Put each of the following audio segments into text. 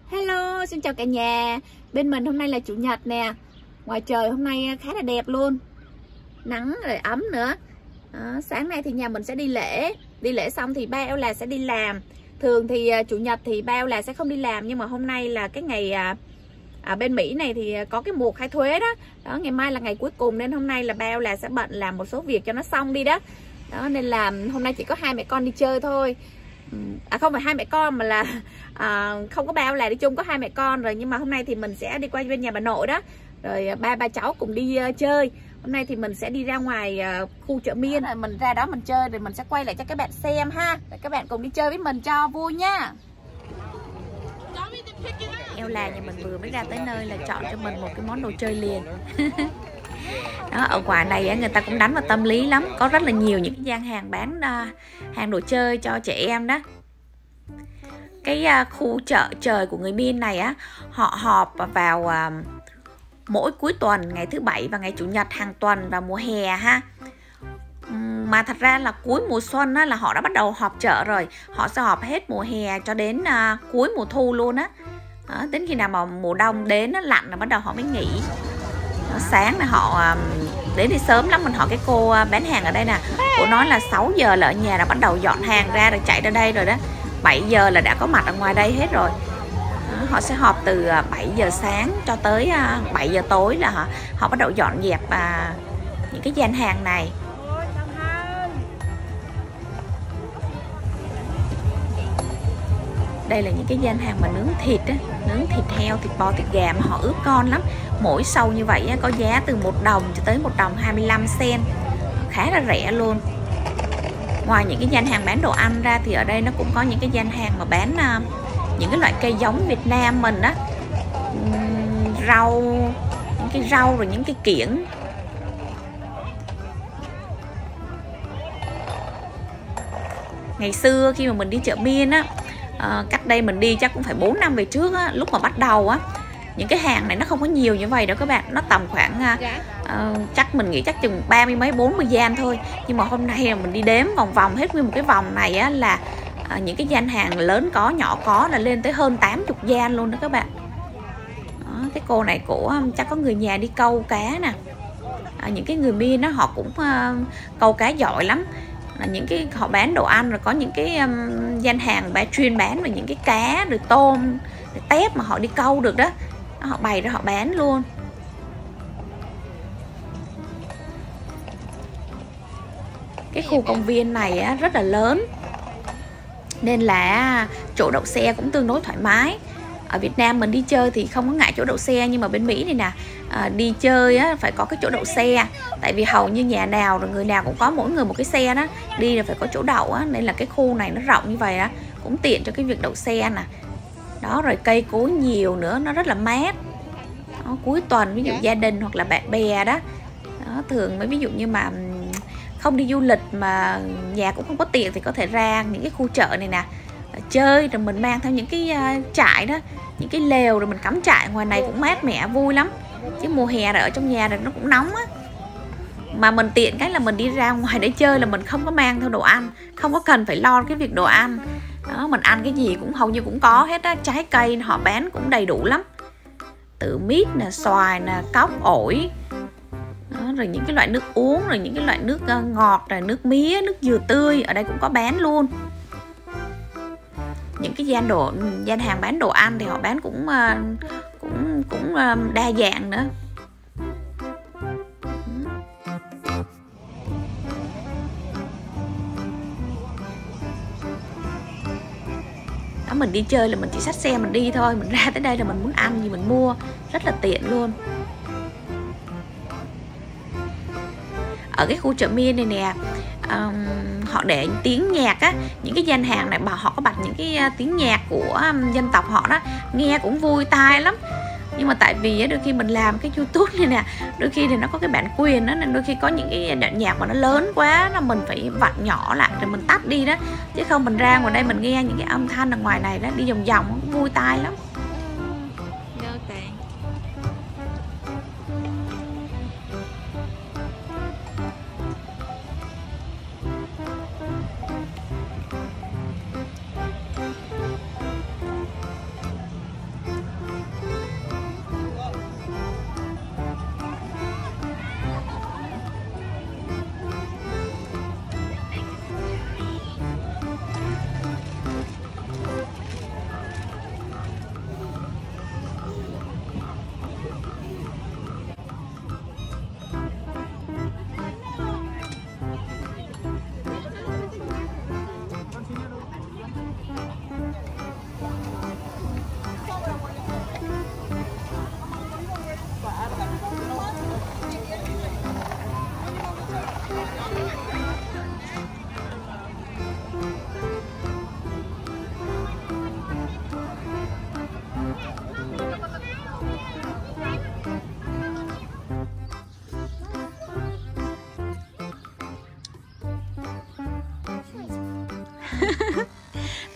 Hello, xin chào cả nhà. Bên mình hôm nay là chủ nhật nè. Ngoài trời hôm nay khá là đẹp luôn. Nắng rồi ấm nữa. Đó, sáng nay thì nhà mình sẽ đi lễ. Đi lễ xong thì ba eo là sẽ đi làm. Thường thì chủ nhật thì ba eo là sẽ không đi làm. Nhưng mà hôm nay là cái ngày bên Mỹ này thì có cái mùa khai thuế đó. Đó, ngày mai là ngày cuối cùng nên hôm nay là ba eo là sẽ bận làm một số việc cho nó xong đi đó. Đó nên là hôm nay chỉ có hai mẹ con đi chơi thôi. Không phải hai mẹ con mà là không có bao là đi chung, có hai mẹ con rồi, nhưng mà hôm nay thì mình sẽ đi qua bên nhà bà nội đó, rồi ba cháu cùng đi chơi. Hôm nay thì mình sẽ đi ra ngoài khu chợ Miên, rồi mình ra đó mình chơi rồi mình sẽ quay lại cho các bạn xem ha, rồi các bạn cùng đi chơi với mình cho vui nha. Eo là nhà mình vừa mới ra tới nơi là chọn cho mình một cái món đồ chơi liền. Đó, ở ngoài này người ta cũng đánh vào tâm lý lắm, có rất là nhiều những cái gian hàng bán hàng đồ chơi cho trẻ em đó. Cái khu chợ trời của người Miên này á, họ họp vào mỗi cuối tuần, ngày thứ bảy và ngày chủ nhật hàng tuần vào mùa hè ha. Mà thật ra là cuối mùa xuân á, là họ đã bắt đầu họp chợ rồi. Họ sẽ họp hết mùa hè cho đến cuối mùa thu luôn á. Đến khi nào mà mùa đông đến nó lạnh là bắt đầu họ mới nghỉ. Sáng là họ đến đi sớm lắm. Mình hỏi cái cô bán hàng ở đây nè, cô nói là 6 giờ là ở nhà đã bắt đầu dọn hàng ra rồi chạy ra đây rồi đó, 7 giờ là đã có mặt ở ngoài đây hết rồi. Họ sẽ họp từ 7 giờ sáng cho tới 7 giờ tối là họ bắt đầu dọn dẹp những cái gian hàng này. Đây là những cái gian hàng mà nướng thịt á, nướng thịt heo, thịt bò, thịt gà mà họ ướp con lắm. Mỗi sâu như vậy á, có giá từ 1 đồng cho tới 1 đồng 25 cent, khá là rẻ luôn. Ngoài những cái gian hàng bán đồ ăn ra thì ở đây nó cũng có những cái gian hàng mà bán những cái loại cây giống Việt Nam mình á, rau, những cái rau rồi những cái kiểng. Ngày xưa khi mà mình đi chợ Miên á, cách đây mình đi chắc cũng phải 4 năm về trước á, lúc mà bắt đầu á, những cái hàng này nó không có nhiều như vậy đâu các bạn, nó tầm khoảng chắc mình nghĩ chắc chừng 30 mấy 40 gian thôi. Nhưng mà hôm nay mình đi đếm vòng vòng hết nguyên một cái vòng này á, là những cái gian hàng lớn có nhỏ có là lên tới hơn 80 gian luôn đó các bạn. Đó, cái cô này cổ chắc có người nhà đi câu cá nè. Những cái người Miên đó họ cũng câu cá giỏi lắm. Những cái họ bán đồ ăn, rồi có những cái gian hàng chuyên bán về những cái cá rồi tôm rồi tép mà họ đi câu được đó, họ bày ra họ bán luôn. Cái khu công viên này á, rất là lớn nên là chỗ đậu xe cũng tương đối thoải mái. Ở Việt Nam mình đi chơi thì không có ngại chỗ đậu xe, nhưng mà bên Mỹ này nè, đi chơi á, phải có cái chỗ đậu xe. Tại vì hầu như nhà nào rồi người nào cũng có mỗi người một cái xe đó, đi là phải có chỗ đậu á, nên là cái khu này nó rộng như vậy á, cũng tiện cho cái việc đậu xe nè. Đó, rồi cây cối nhiều nữa, nó rất là mát. Đó, cuối tuần ví dụ gia đình hoặc là bạn bè đó, thường mới ví dụ như mà không đi du lịch mà nhà cũng không có tiền thì có thể ra những cái khu chợ này nè chơi, rồi mình mang theo những cái trại đó, những cái lều rồi mình cắm trại ngoài này cũng mát mẻ vui lắm. Chứ mùa hè rồi ở trong nhà rồi nó cũng nóng á. Mà mình tiện cái là mình đi ra ngoài để chơi là mình không có mang theo đồ ăn, không có cần phải lo cái việc đồ ăn. Đó, mình ăn cái gì cũng hầu như cũng có hết á, trái cây họ bán cũng đầy đủ lắm. Từ mít nè, xoài nè, cóc, ổi. Đó, rồi những cái loại nước uống, rồi những cái loại nước ngọt, rồi nước mía, nước dừa tươi ở đây cũng có bán luôn. Những cái gian hàng bán đồ ăn thì họ bán cũng đa dạng nữa. Đó, mình đi chơi là mình chỉ xách xe mình đi thôi, mình ra tới đây là mình muốn ăn gì mình mua, rất là tiện luôn. Ở cái khu chợ Miên này nè, họ để tiếng nhạc á, những cái gian hàng này họ có bật những cái tiếng nhạc của dân tộc họ đó, nghe cũng vui tai lắm. Nhưng mà tại vì đôi khi mình làm cái YouTube này nè, đôi khi thì nó có cái bản quyền đó, nên đôi khi có những cái đoạn nhạc mà nó lớn quá là mình phải vặn nhỏ lại rồi mình tắt đi đó, chứ không mình ra ngoài đây mình nghe những cái âm thanh ở ngoài này đó, đi vòng vòng cũng vui tai lắm.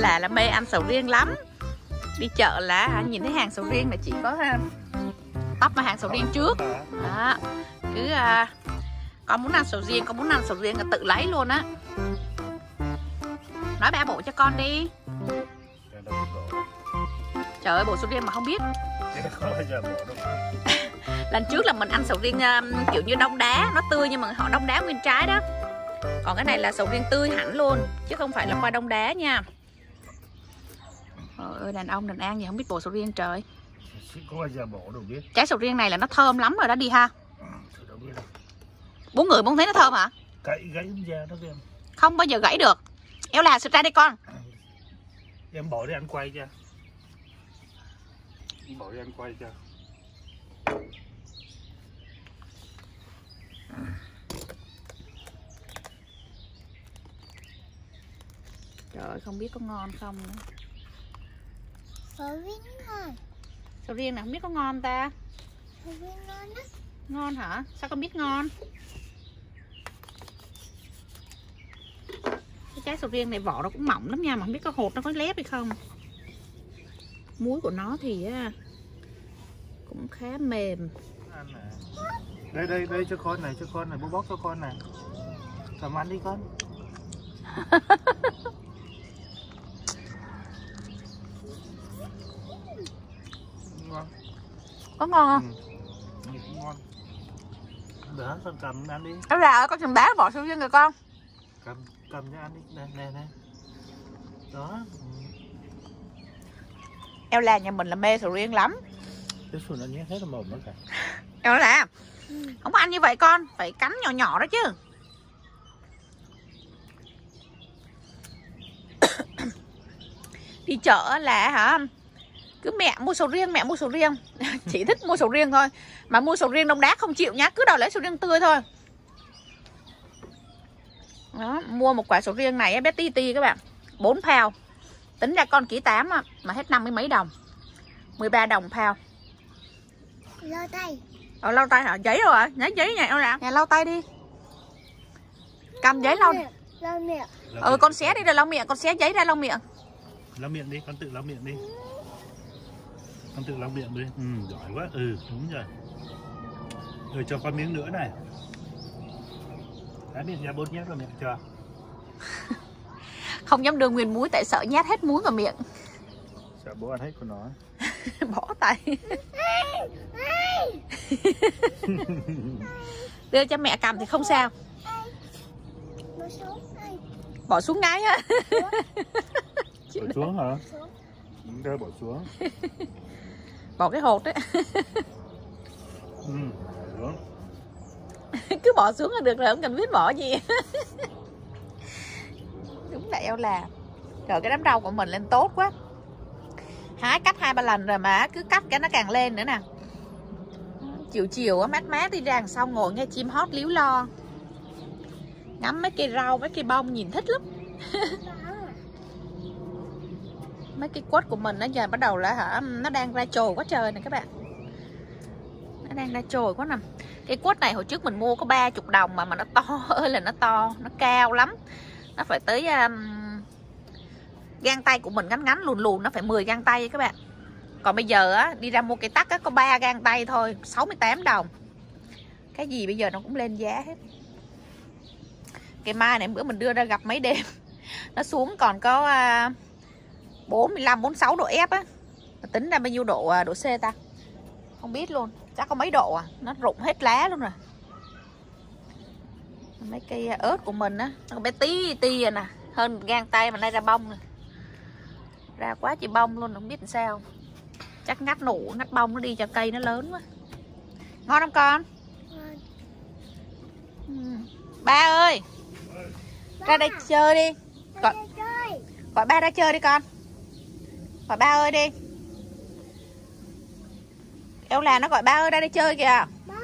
Là mê ăn sầu riêng lắm. Đi chợ là nhìn thấy hàng sầu riêng là chỉ có tấp vào hàng sầu riêng trước đó. Cứ con muốn ăn sầu riêng, con muốn ăn sầu riêng là tự lấy luôn á. Nói 3 bộ cho con đi. Trời ơi, bộ sầu riêng mà không biết. Lần trước là mình ăn sầu riêng kiểu như đông đá, nó tươi nhưng mà họ đông đá nguyên trái đó. Còn cái này là sầu riêng tươi hẳn luôn, chứ không phải là qua đông đá nha. Trời ơi, đàn ông đàn an gì không biết bộ sầu riêng trời. Trái sầu riêng này là nó thơm lắm rồi đó đi ha. Bốn người muốn thấy nó thơm hả? Gãy ra nó kìa. Không bao giờ gãy được. Eo là sụt ra đây con. Em bỏ đi ăn quay cho. Bỏ đi ăn quay cho. Trời ơi, không biết có ngon không nữa. Sầu riêng ngon. Sầu riêng này không biết có ngon ta. Sầu riêng ngon đó. Ngon hả? Sao con biết ngon? Cái trái sầu riêng này vỏ nó cũng mỏng lắm nha, mà không biết có hột nó có lép hay không. Muối của nó thì cũng khá mềm. Đây cho con này, bố bóc cho con này. Cầm ăn đi con. Ngon. Có ngon không? Ngon. Đó, con cầm ăn đi. Đó là con chùm đá vỏ sầu riêng rồi con. Cầm cho ăn đi. Nè. Đó. Eo là nhà mình là mê sầu riêng lắm. Cái sườn nó nhét hết là mồm nó cả. Eo là không có ăn như vậy con, phải cắn nhỏ nhỏ đó chứ. Đi chợ là hả, cứ mẹ mua sầu riêng chỉ thích mua sầu riêng thôi, mà mua sầu riêng đông đá không chịu nhá, cứ đòi lấy sầu riêng tươi thôi. Đó, mua một quả sầu riêng này bé ti các bạn, 4 pound, tính ra con ký 8 mà hết 50 mấy đồng, 13 đồng pound. Lau tay. Lau tay hả? Giấy rồi hả? Giấy nhà em nè. Nhà lau tay đi. Cầm giấy lau. Lau miệng. Con xé đi rồi lau miệng, con xé giấy ra lau miệng. Lau miệng đi, con tự lau miệng đi. Con tự lau miệng đi. Giỏi quá. Đúng rồi. Rồi cho con miếng nữa này. Cái miệng ra 4 nhát vào miệng cho. Không dám đưa nguyên muối tại sợ nhát hết muối vào miệng. Sợ bố ăn hết của nó. Bỏ tay. Đưa cho mẹ cầm thì không sao. Bỏ xuống ngay á. Bỏ xuống hả? Đưa bỏ xuống. Bỏ cái hột đấy. Xuống. Cứ bỏ xuống là được rồi, không cần biết bỏ gì. Đúng là eo là. Trời, cái đám rau của mình lên tốt quá. Hái cắt 2-3 lần rồi mà cứ cắt cái nó càng lên nữa nè. Chiều mát mát đi ra đằng sau ngồi nghe chim hót líu lo. Ngắm mấy cây rau, mấy cây bông nhìn thích lắm. Mấy cây quất của mình nó giờ bắt đầu là nó đang ra chồi quá trời nè các bạn. Nó đang ra chồi quá nè. Cây quất này hồi trước mình mua có 30 đồng mà nó to ơi là nó to, nó cao lắm. Nó phải tới gang tay của mình ngắn lùn nó phải 10 gang tay các bạn. Còn bây giờ đi ra mua cây tắc có 3 gang tay thôi, 68 đồng. Cái gì bây giờ nó cũng lên giá hết. Cây mai này bữa mình đưa ra gặp mấy đêm, nó xuống còn có 45, 46 độ F á. Tính ra bao nhiêu độ C ta? Không biết luôn, chắc có mấy độ nó rụng hết lá luôn rồi. Mấy cây ớt của mình á, nó bé tí rồi nè, hơn gang tay mà nay ra bông rồi. Ra quá chị bông luôn, không biết làm sao. Chắc ngắt bông nó đi cho cây nó lớn quá. Ngon không con? Ba ơi, ra đây chơi đi. Gọi ba ra chơi đi con. Gọi ba ơi đi. Eo là nó gọi ba ơi ra đây chơi kìa. Ba